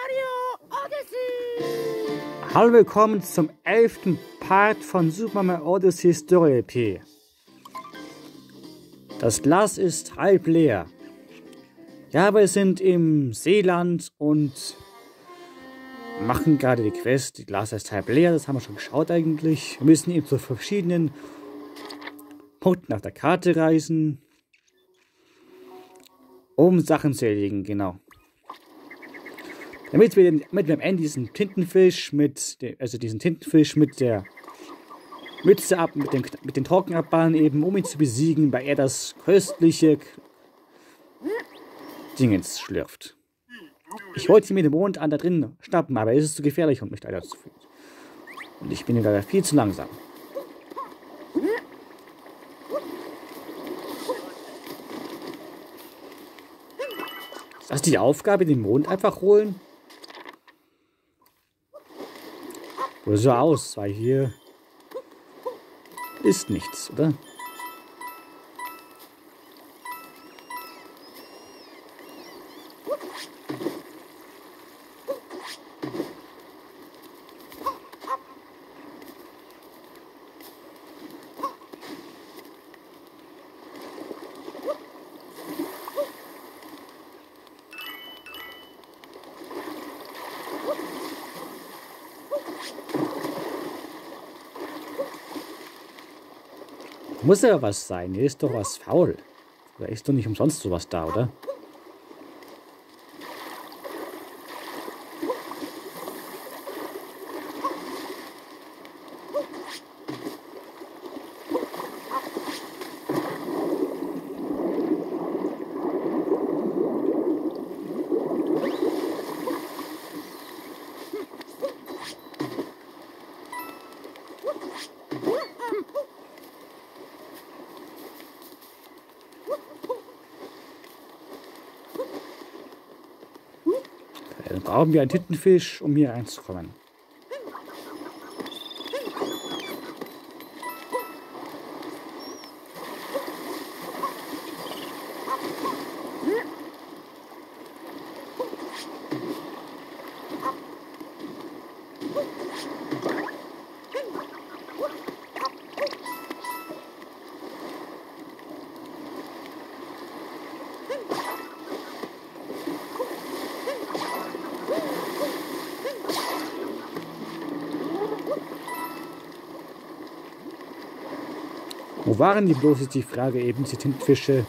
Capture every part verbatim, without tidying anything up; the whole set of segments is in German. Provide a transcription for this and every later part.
Hallo, willkommen zum elften Part von Super Mario Odyssey Story L P. Das Glas ist halb leer. Ja, wir sind im Seeland und machen gerade die Quest. Die Glas ist halb leer, das haben wir schon geschaut eigentlich. Wir müssen eben zu verschiedenen Punkten auf der Karte reisen, um Sachen zu erledigen, genau. Damit wir, den, damit wir am Ende diesen Tintenfisch mit, de, also diesen Tintenfisch mit der Mütze ab, mit, dem, mit den Trockenabbahnen eben, um ihn zu besiegen, weil er das köstliche Dingens schlürft. Ich wollte mir den Mond an da drin schnappen, aber es ist zu gefährlich, um mich leider zu fühlen. Und ich bin leider viel zu langsam. Ist das die Aufgabe, den Mond einfach holen? Oder so aus, weil hier ist nichts, oder? Muss ja was sein. Hier ist doch was faul. Oder ist doch nicht umsonst sowas da, oder? Dann brauchen wir einen Tintenfisch, um hier reinzukommen. Wo waren die bloß, ist die Frage eben, die Tintenfische.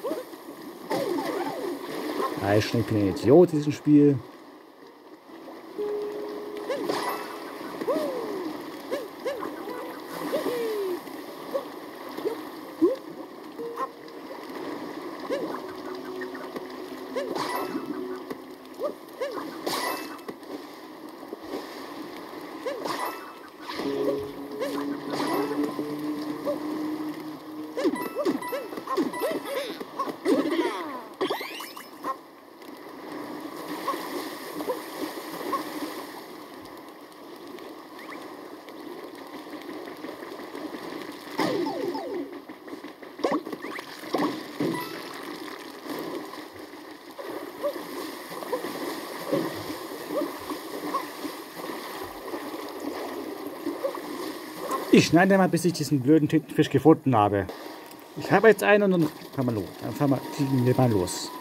Ja, ich bin ein Idiot in diesem Spiel. Ich schneide mal, bis ich diesen blöden Tintenfisch gefunden habe. Ich habe jetzt einen und dann fahren wir los. Dann fahren wir, ziehen wir mal los.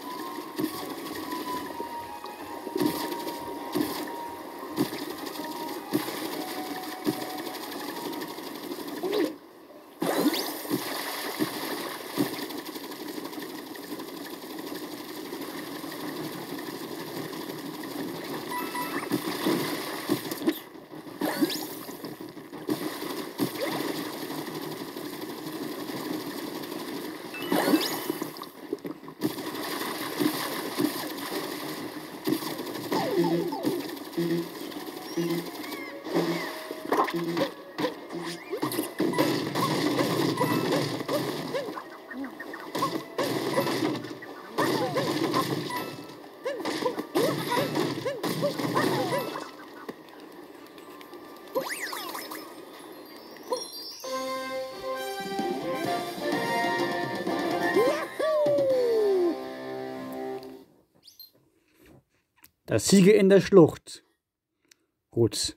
Das Siegel in der Schlucht. Gut.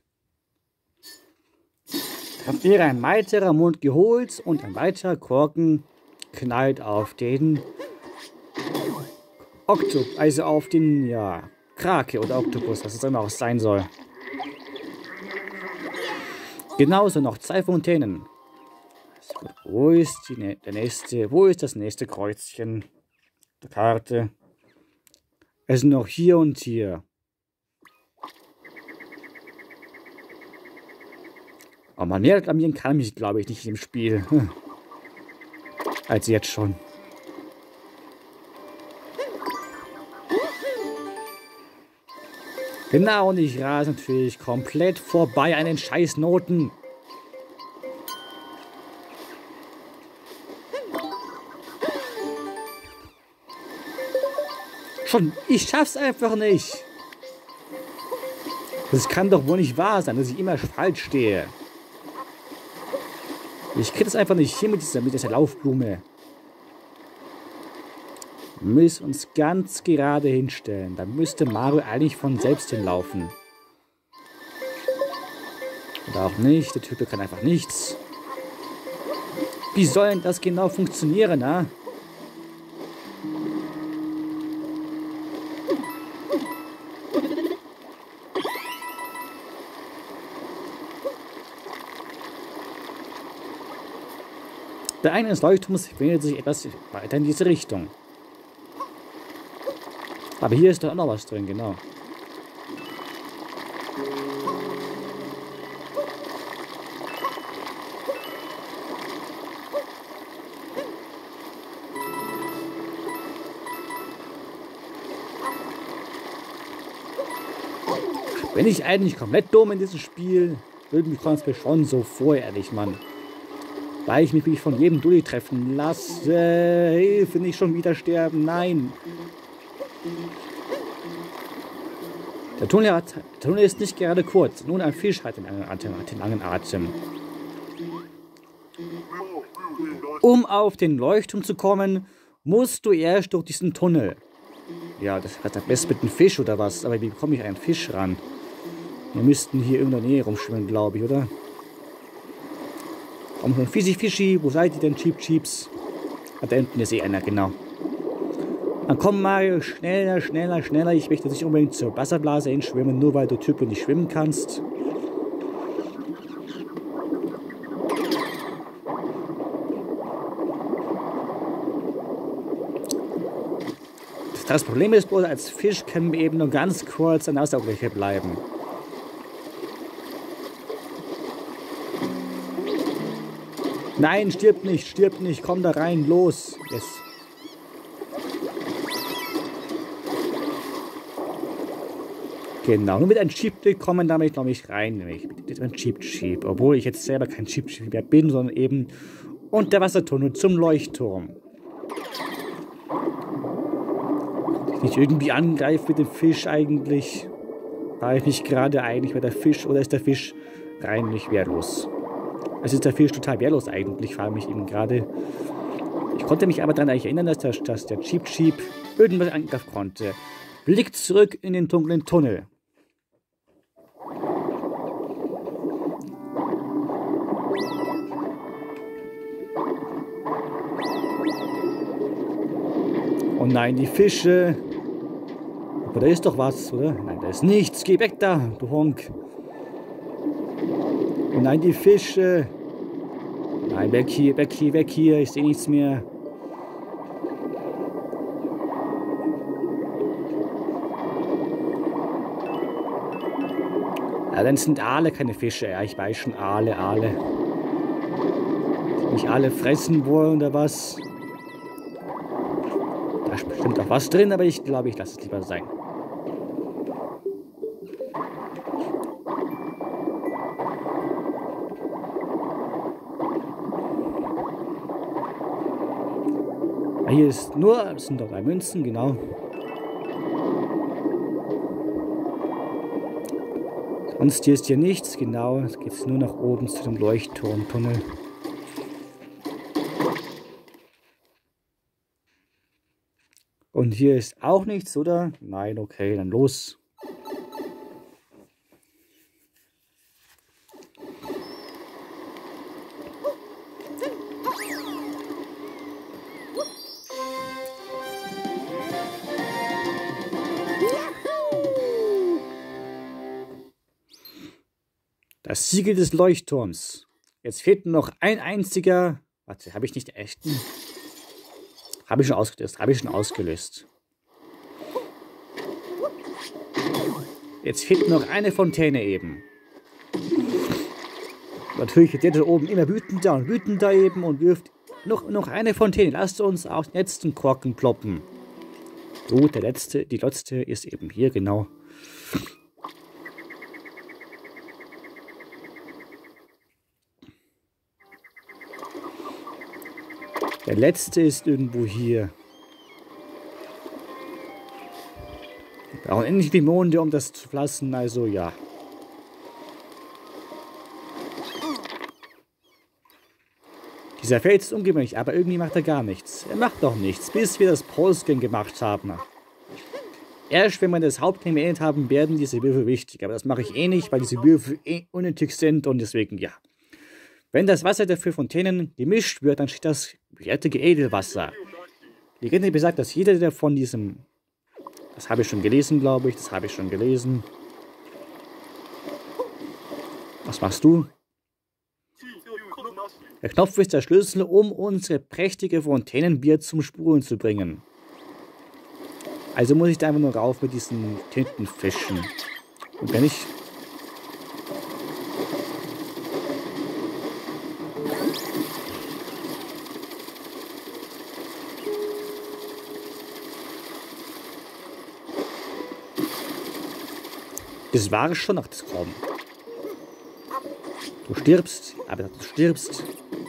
Habt ihr ein weiterer Mund geholt und ein weiterer Korken knallt auf den Oktopus, also auf den, ja, Krake oder Oktopus, was es immer auch sein soll. Genauso noch zwei Fontänen. Wo ist die, der nächste, wo ist das nächste Kreuzchen der Karte? Es sind noch hier und hier. Aber man mehr reklamieren kann mich, glaube ich, nicht im Spiel. Hm. Als jetzt schon. Genau, und ich rase natürlich komplett vorbei an den Scheißnoten. Schon, ich schaff's einfach nicht. Das kann doch wohl nicht wahr sein, dass ich immer falsch stehe. Ich krieg das einfach nicht hin mit dieser, mit dieser Laufblume. Wir müssen uns ganz gerade hinstellen. Da müsste Mario eigentlich von selbst hinlaufen. Oder auch nicht. Der Typ kann einfach nichts. Wie soll denn das genau funktionieren, na? Der eine des Leuchtturms wendet sich etwas weiter in diese Richtung. Aber hier ist doch auch noch was drin, genau. Bin ich eigentlich komplett dumm in diesem Spiel? Irgendwie kommt es mir schon so vor, ehrlich, Mann. Weil ich mich wirklich von jedem Dulli treffen lasse. Hilfe, nicht schon wieder sterben. Nein. Der Tunnel, hat, der Tunnel ist nicht gerade kurz. Nun ein Fisch hat den langen Atem. Den langen Atem. Um auf den Leuchtturm zu kommen, musst du erst durch diesen Tunnel. Ja, das hat am besten mit einem Fisch oder was. Aber wie bekomme ich einen Fisch ran? Wir müssten hier in der Nähe rumschwimmen, glaube ich, oder? Komm schon, Fischi, Fischi, wo seid ihr denn, Cheep Cheeps? Ah, da hinten ist eh einer, genau. Dann komm Mario, schneller, schneller, schneller. Ich möchte nicht unbedingt zur Wasserblase hinschwimmen, nur weil du Typ nicht schwimmen kannst. Das Problem ist bloß, als Fisch können wir eben nur ganz kurz an der Wasseroberfläche bleiben. Nein, stirb nicht, stirb nicht, komm da rein, los. Yes. Genau, nur mit einem Cheap kommen damit glaube ich rein, nämlich mit einem Cheap Cheap, obwohl ich jetzt selber kein Cheap Cheap mehr bin, sondern eben unter Wassertunnel zum Leuchtturm. Ich nicht irgendwie angreife mit dem Fisch eigentlich. War ich nicht gerade eigentlich bei der Fisch oder ist der Fisch rein nicht wehrlos? Es ist der Fisch total wehrlos eigentlich, frage mich eben gerade. Ich konnte mich aber daran erinnern, dass der, dass der Cheep Cheep irgendwas angreifen konnte. Blick zurück in den dunklen Tunnel. Oh nein, die Fische. Aber da ist doch was, oder? Nein, da ist nichts. Geh weg da, du Honk. Oh nein, die Fische. Nein, weg hier, weg hier, weg hier. Ich sehe nichts mehr. Ja, dann sind Aale keine Fische. Ja, ich weiß schon, Aale, Aale. Die mich alle fressen wollen oder was? Da ist bestimmt auch was drin, aber ich glaube, ich lasse es lieber sein. Hier ist nur, es sind doch drei Münzen, genau. Sonst hier ist hier nichts, genau. Es geht nur nach oben zu dem Leuchtturmtunnel. Und hier ist auch nichts, oder? Nein, okay, dann los. Das Siegel des Leuchtturms. Jetzt fehlt nur noch ein einziger... Warte, habe ich nicht echten? Habe ich schon ausgelöst. Habe ich schon ausgelöst. Jetzt fehlt nur noch eine Fontäne eben. Natürlich wird der da oben immer wütender und wütender eben und wirft noch, noch eine Fontäne. Lasst uns auch den letzten Korken ploppen. Gut, der letzte, die letzte ist eben hier, genau. Der letzte ist irgendwo hier. Wir brauchen endlich die Monde, um das zu lassen, also ja. Dieser Feld ist ungewöhnlich, aber irgendwie macht er gar nichts. Er macht doch nichts, bis wir das Postgame gemacht haben. Erst wenn wir das Hauptgame beendet haben, werden diese Würfel wichtig. Aber das mache ich eh nicht, weil diese Würfel eh unnötig sind und deswegen ja. Wenn das Wasser der vier Fontänen gemischt wird, dann steht das wertige Edelwasser. Die Legende besagt, dass jeder, der von diesem... Das habe ich schon gelesen, glaube ich. Das habe ich schon gelesen. Was machst du? Der Knopf ist der Schlüssel, um unsere prächtige Fontänenbier zum Spuren zu bringen. Also muss ich da einfach nur rauf mit diesen Tintenfischen. Und wenn ich... Das war es schon, ach, das kommt. Du stirbst, aber du stirbst.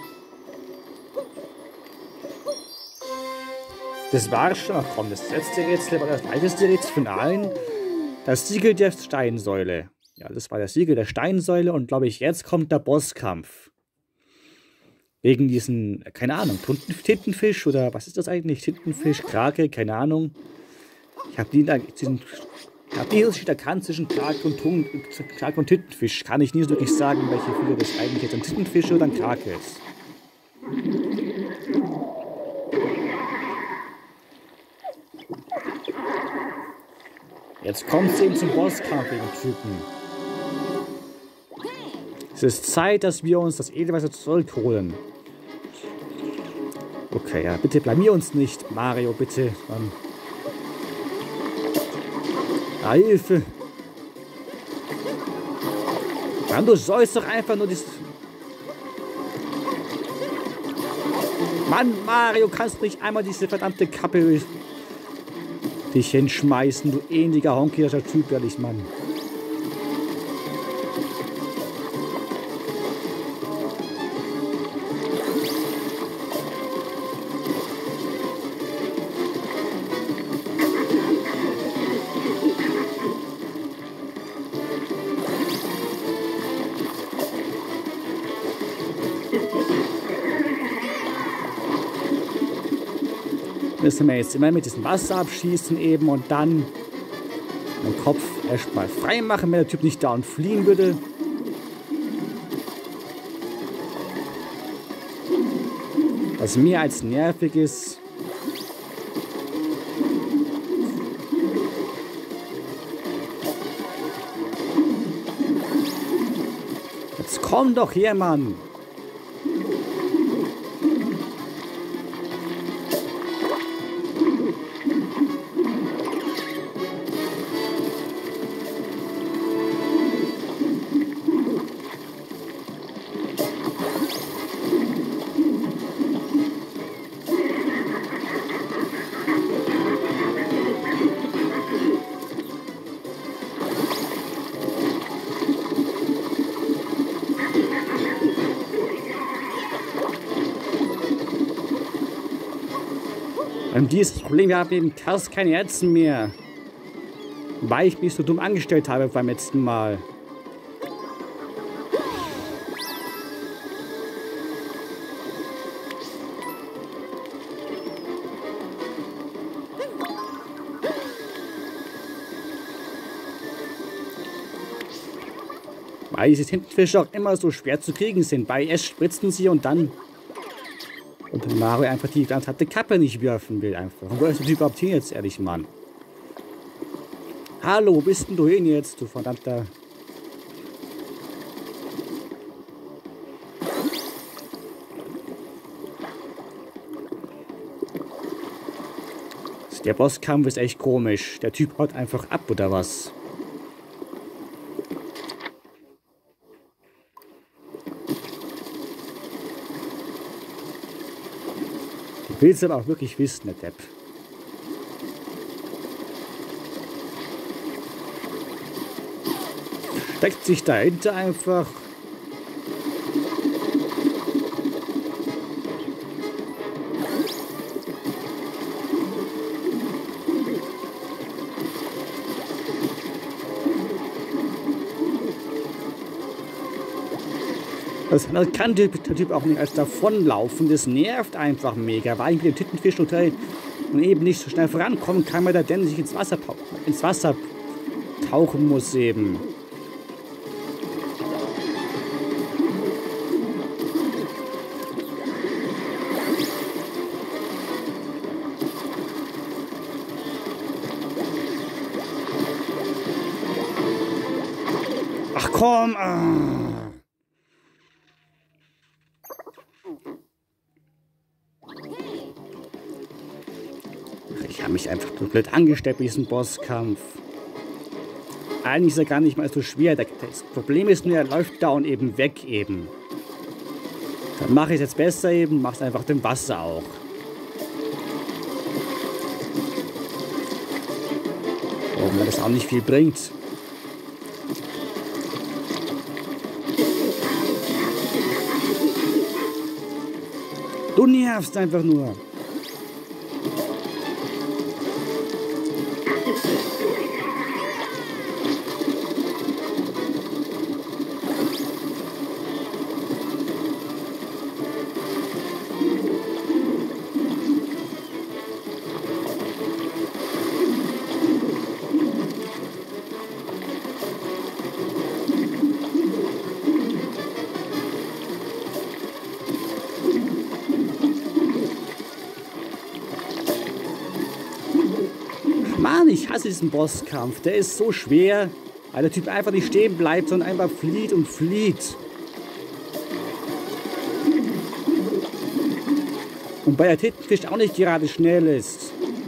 Das war es schon, ach komm, das letzte Rätsel war das leichteste Rätsel von allen. Das Siegel der Steinsäule. Ja, das war das Siegel der Steinsäule und glaube ich, jetzt kommt der Bosskampf. Wegen diesen, keine Ahnung, Tintenfisch oder was ist das eigentlich? Tintenfisch, Krake, keine Ahnung. Ich habe die, diesen, ich habe die Unterschied erkannt zwischen Krake und, Krake und Tintenfisch. Kann ich nie so wirklich sagen, welche Figur das eigentlich jetzt ein Tintenfisch oder ein Krake ist. Jetzt kommt es eben zum Bosskampf gegen Typen. Es ist Zeit, dass wir uns das Edelwasser zurückholen. Okay, ja, bitte blamier uns nicht, Mario, bitte. Mann. Ah, Hilfe! Mann, du sollst doch einfach nur das... Mann, Mario, kannst du nicht einmal diese verdammte Kappe dich hinschmeißen, du ähnlicher honkiger Typ, ehrlich, Mann. Müssen wir jetzt immer mit diesem Wasser abschießen eben und dann den Kopf erstmal frei machen, wenn der Typ nicht da und fliehen würde. Was mehr als nervig ist. Jetzt komm doch her, Mann! Und dieses Problem, wir haben eben fast keine Herzen mehr. Weil ich mich so dumm angestellt habe beim letzten Mal. Weil diese Tintenfische auch immer so schwer zu kriegen sind. Bei erst spritzen sie und dann... Und Mario einfach die verdammte Kappe nicht werfen will einfach. Und wo ist der Typ überhaupt hin jetzt, ehrlich, Mann? Hallo, wo bist denn du hin jetzt, du verdammter... Der Bosskampf ist echt komisch. Der Typ haut einfach ab, oder was? Du willst aber auch wirklich wissen, der Depp. Steckt sich dahinter einfach. Das kann der Typ auch nicht als davonlaufen. Das nervt einfach mega. Weil ich mit dem Tintenfischhotel und eben nicht so schnell vorankommen kann, weil der denn sich ins Wasser, ins Wasser tauchen muss eben. Ach komm! Ah. Ich habe mich einfach komplett angesteppt bei diesem Bosskampf. Eigentlich ist er gar nicht mal so schwer. Das Problem ist nur, er läuft down eben weg eben. Dann mache ich es jetzt besser eben, mache es einfach dem Wasser auch. Warum mir das auch nicht viel bringt. Du nervst einfach nur. Mann, ich hasse diesen Bosskampf. Der ist so schwer, weil der Typ einfach nicht stehen bleibt, sondern einfach flieht und flieht. Und bei der Tintenfisch auch nicht gerade schnell ist.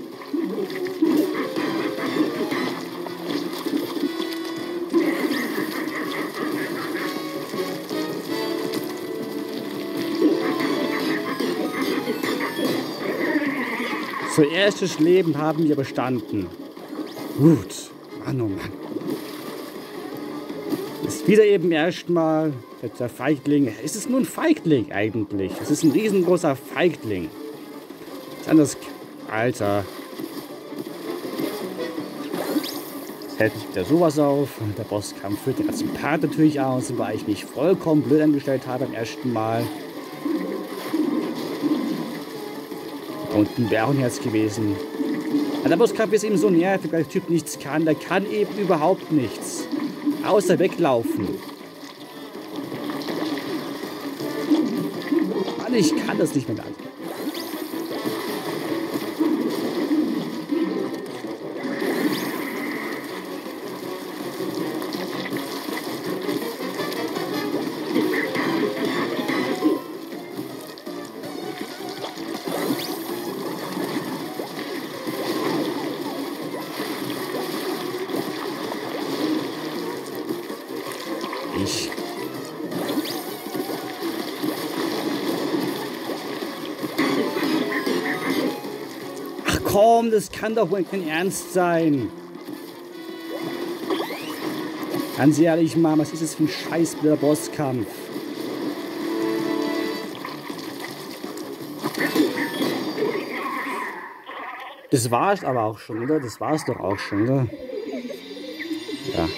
So, erstes Leben haben wir bestanden. Gut. Mann, oh Mann. Ist wieder eben erstmal der Feigling. Ist es nur ein Feigling eigentlich? Es ist ein riesengroßer Feigling. Ist anders. Alter. Jetzt hält sich wieder sowas auf. Und der Bosskampf führt den ganzen Part natürlich aus, weil ich mich vollkommen blöd angestellt habe beim ersten Mal. Unten wäre auch ein Herz gewesen. Aber der Bosskampf ist eben so nervig, weil der Typ nichts kann. Der kann eben überhaupt nichts. Außer weglaufen. Mann, ich kann das nicht mehr lang. Ich. Ach komm, das kann doch wohl kein Ernst sein. Ganz ehrlich, Mann, was ist das für ein scheiß blöder Bosskampf? Das war's aber auch schon, oder? Das war's doch auch schon, oder? Ja.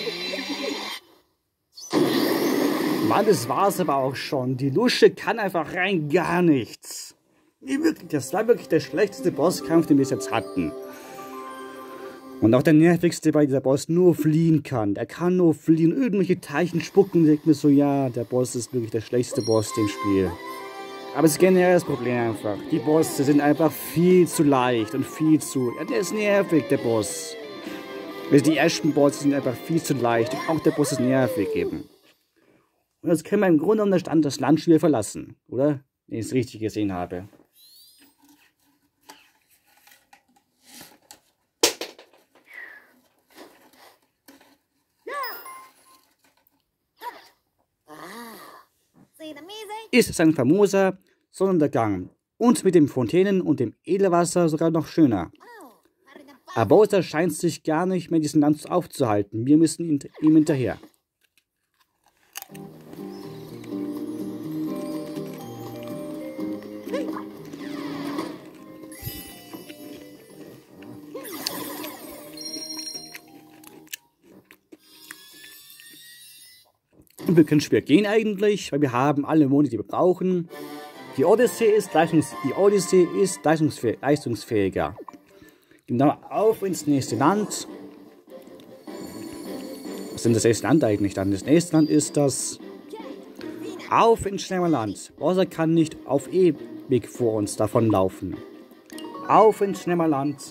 Mann, das war's aber auch schon. Die Lusche kann einfach rein gar nichts. Nee, wirklich, das war wirklich der schlechteste Bosskampf, den wir bis jetzt hatten. Und auch der nervigste, weil dieser Boss nur fliehen kann. Der kann nur fliehen, irgendwelche Teilchen spucken und denkt mir so, ja, der Boss ist wirklich der schlechteste Boss im Spiel. Aber es ist generell das Problem einfach. Die Bosse sind einfach viel zu leicht und viel zu... Ja, der ist nervig, der Boss. Also die ersten Bosse sind einfach viel zu leicht. Und auch der Boss ist nervig eben. Und jetzt können wir im Grunde genommen das Land schon wieder verlassen, oder? Wenn ich es richtig gesehen habe. ist es ein famoser Sonnenuntergang. Und mit den Fontänen und dem Edelwasser sogar noch schöner. Aber Bowser scheint sich gar nicht mehr diesen Land aufzuhalten. Wir müssen ihm, ihm hinterher. Und wir können schwer gehen eigentlich, weil wir haben alle Monde, die wir brauchen. Die Odyssee ist, leistungs die Odyssee ist leistungsfäh leistungsfähiger. Genau, auf ins nächste Land. Was ist denn das nächste Land eigentlich dann? Das nächste Land ist das Auf ins Schlemmerland. Bowser kann nicht auf ewig vor uns davonlaufen. Auf ins Schlemmerland.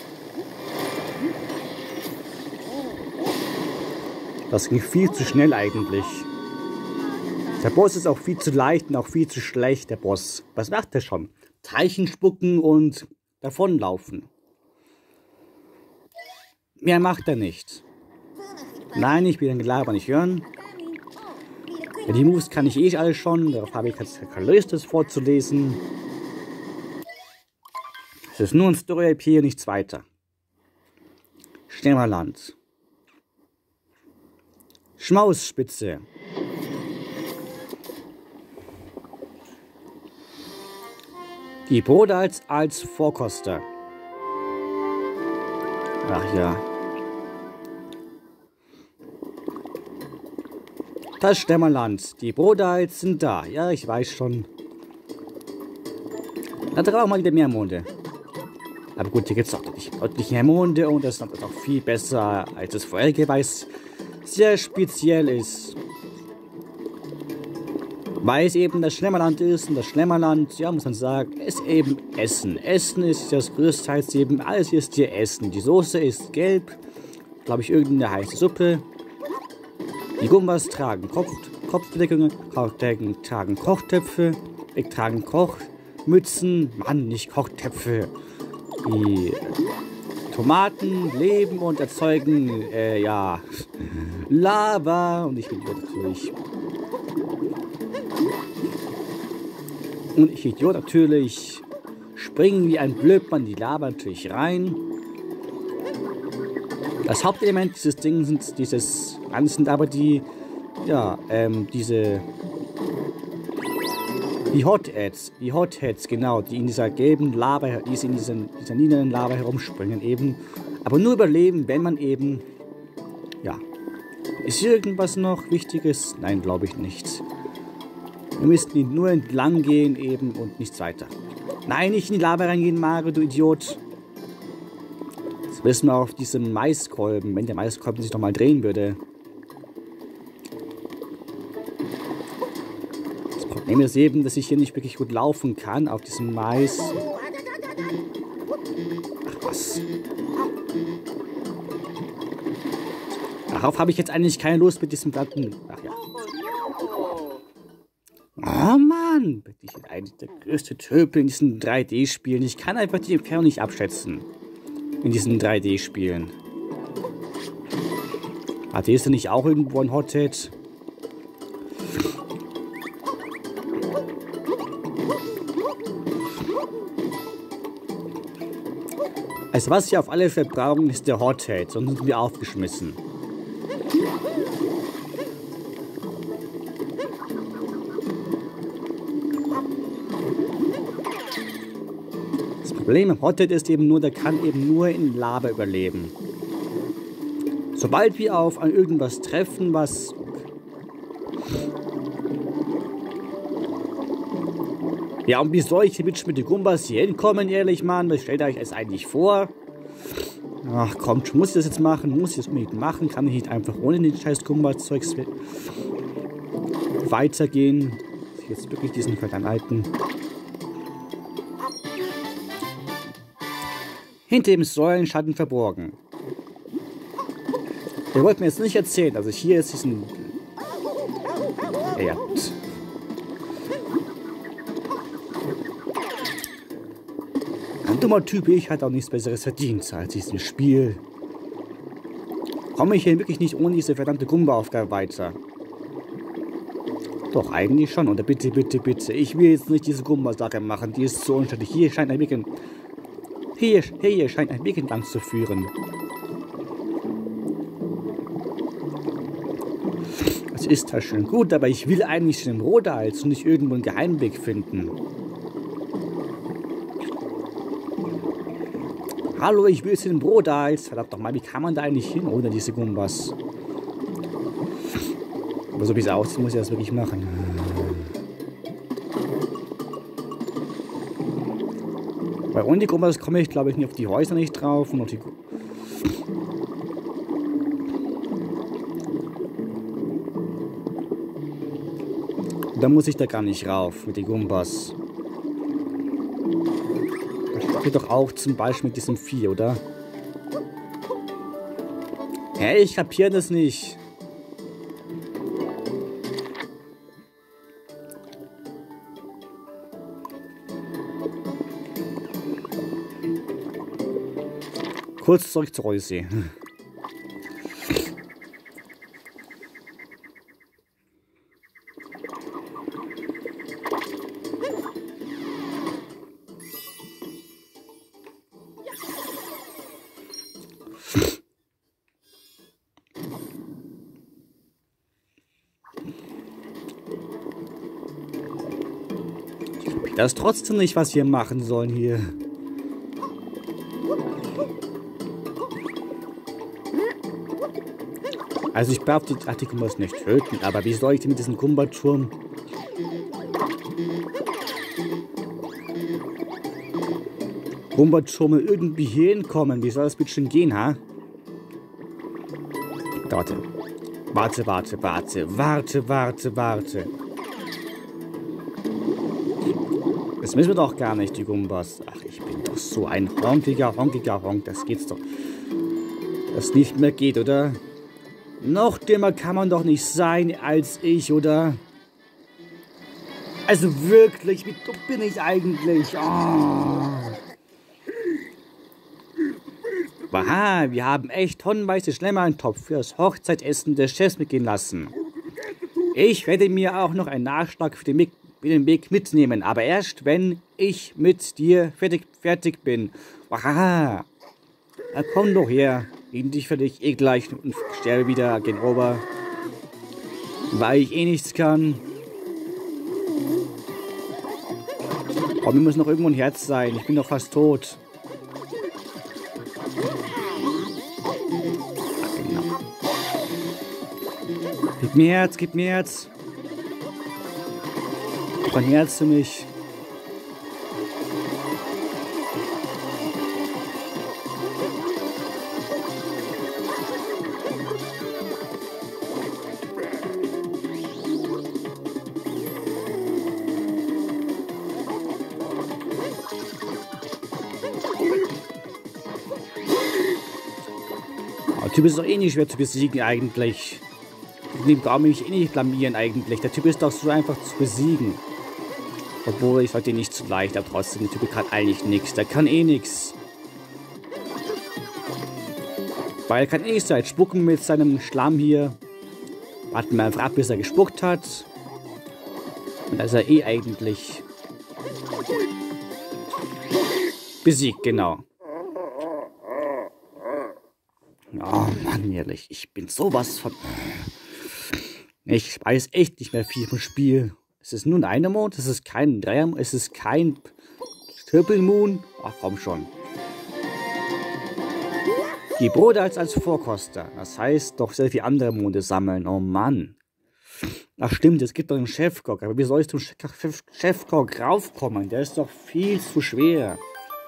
Das ging viel zu schnell eigentlich. Der Boss ist auch viel zu leicht und auch viel zu schlecht, der Boss. Was macht er schon? Teilchen spucken und davonlaufen. Mehr macht er nicht. Nein, ich will den Gelaber nicht hören. Ja, die Moves kann ich eh alle schon. Darauf habe ich jetzt keine Lust, das vorzulesen. Es ist nur ein Story-I P und nichts weiter. Schlemmerland. Schmausspitze. Die Brodals als Vorkoster. Ach ja. Das Schlemmerland. Die Brodals sind da. Ja, ich weiß schon. Da brauchen wir wieder mehr Monde. Aber gut, hier gibt es auch deutlich mehr Monde und das ist auch viel besser als das vorherige, weil es sehr speziell ist. Weil es eben das Schlemmerland ist und das Schlemmerland, ja, muss man sagen, ist eben Essen. Essen ist das größtenteils eben, alles hier ist hier Essen. Die Soße ist gelb, glaube ich, irgendeine heiße Suppe. Die Gumbas tragen Kopf, Kopfbedeckungen, tragen, tragen Kochtöpfe, tragen Kochmützen, Mann, nicht Kochtöpfe. Die Tomaten leben und erzeugen, äh, ja, Lava und ich bin natürlich... Und ich Idiot natürlich springen wie ein Blödmann in die Lava natürlich rein. Das Hauptelement dieses Dings sind dieses sind aber die ja ähm, diese die Hotheads, die Hotheads genau, die in dieser gelben Lava, die in diesen, dieser niederen Lava herumspringen eben, aber nur überleben, wenn man eben ja. Ist hier irgendwas noch Wichtiges? Nein, glaube ich nicht. Wir müssten nur entlang gehen eben und nichts weiter. Nein, nicht in die Lava reingehen, Mario, du Idiot. Jetzt müssen wir auf diesem Maiskolben, wenn der Maiskolben sich nochmal drehen würde. Das Problem ist eben, dass ich hier nicht wirklich gut laufen kann auf diesem Mais. Ach was. Darauf habe ich jetzt eigentlich keine Lust mit diesem Platten. Ach ja. Oh Mann, bin ich eigentlich der größte Tölpel in diesen drei D-Spielen. Ich kann einfach die Entfernung nicht abschätzen. In diesen drei D-Spielen. Hat ist denn nicht auch irgendwo ein Hothead? Also was wir auf alle Fälle brauchen, ist der Hothead, sonst sind wir aufgeschmissen. Das Problem am Hothead ist eben nur, der kann eben nur in Lava überleben. Sobald wir auf an irgendwas treffen, was... Ja, und wie soll ich mit den Gumbas hier hinkommen, ehrlich, Mann? Was stellt euch das eigentlich vor? Ach, kommt, muss ich das jetzt machen? Muss ich das unbedingt machen? Kann ich nicht einfach ohne den scheiß Gumba-Zeugs weitergehen? Muss ich jetzt wirklich diesen verdammten alten... Hinter dem Säulenschatten verborgen. Der wollte mir jetzt nicht erzählen, also hier ist diesen... Ja, gut. Ein dummer Typ, ich hatte auch nichts Besseres verdient als dieses Spiel. Komme ich hier wirklich nicht ohne diese verdammte Gumba-Aufgabe weiter. Doch, eigentlich schon. Oder bitte, bitte, bitte. Ich will jetzt nicht diese Gumba-Sache machen. Die ist so unständig. Hier scheint ein Weg... Hier, hier scheint ein Weg entlang zu führen. Das ist halt schön gut, aber ich will eigentlich den Rodals und nicht irgendwo einen Geheimweg finden. Hallo, ich will zu den Rodals. Verdammt doch mal, wie kann man da eigentlich hin ohne diese Gumbas? Aber so wie es aussieht, muss ich das wirklich machen. Bei ohne die Gumbas komme ich, glaube ich, nicht auf die Häuser nicht drauf. Und auf die Da muss ich da gar nicht rauf mit den Gumbas. Das geht doch auch zum Beispiel mit diesem Vieh, oder? Hä, ich kapiere das nicht. Kurz zurück zu Odyssey. Das ist trotzdem nicht, was wir machen sollen hier. Also ich darf die Gumbas nicht töten, aber wie soll ich denn mit diesem Gumba-Turm? Gumba-Turm irgendwie hier hinkommen? Wie soll das bitte schon gehen, ha? Warte. Warte, warte, warte, warte, warte, warte. Das müssen wir doch gar nicht, die Gumbas. Ach, ich bin doch so ein honkiger, honkiger Honk. Das geht's doch. Das nicht mehr geht, oder? Noch dümmer kann man doch nicht sein als ich, oder? Also wirklich, wie dumm bin ich eigentlich? Oh. Aha, wir haben echt tonnenweise Schlemmerntopf für das Hochzeitessen des Chefs mitgehen lassen. Ich werde mir auch noch einen Nachschlag für den, Weg, für den Weg mitnehmen, aber erst, wenn ich mit dir fertig, fertig bin. Aha, na komm doch her. Gegen dich werde ich eh gleich und sterbe wieder gegen Ober, weil ich eh nichts kann. Oh, mir muss noch irgendwo ein Herz sein. Ich bin doch fast tot. Ach, genau. Gib mir Herz, gib mir Herz. Ein Herz für mich. Der Typ ist doch eh nicht schwer zu besiegen eigentlich. Den brauche ich eh nicht blamieren eigentlich. Der Typ ist doch so einfach zu besiegen. Obwohl, ich fand den nicht zu leicht, aber trotzdem, der Typ kann eigentlich nichts. Der kann eh nichts. Weil er kann eh nicht halt spucken mit seinem Schlamm hier. Warten wir einfach ab, bis er gespuckt hat. Und da ist er eh eigentlich besiegt, genau. Oh Mann, ehrlich, ich bin sowas von... Ich weiß echt nicht mehr viel vom Spiel. Es ist nur ein Einer Mond, es ist kein Dreier, es ist kein Triple Moon. Ach komm schon. Die Brodals als Vorkoster. Das heißt doch sehr viele andere Monde sammeln. Oh Mann. Ach stimmt, es gibt doch einen Chefkoch. Aber wie soll ich zum Chefkoch raufkommen? Der ist doch viel zu schwer.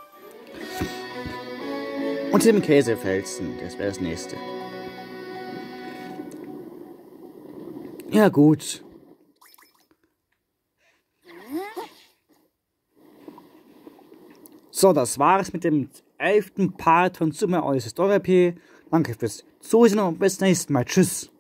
Und dem Käsefelsen. Das wäre das nächste. Ja gut. So, das war's mit dem elften Part von Super Odyssey Story P. Danke fürs Zusehen und bis nächstes Mal. Tschüss.